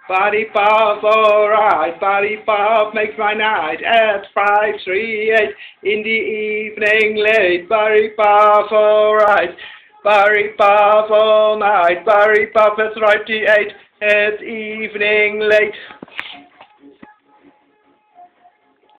Barry Paf, alright, Barry Paf makes my night at 5:38 in the evening late. Barry Paf, alright, Barry Paf all night. Barry Paf at 38 at evening late.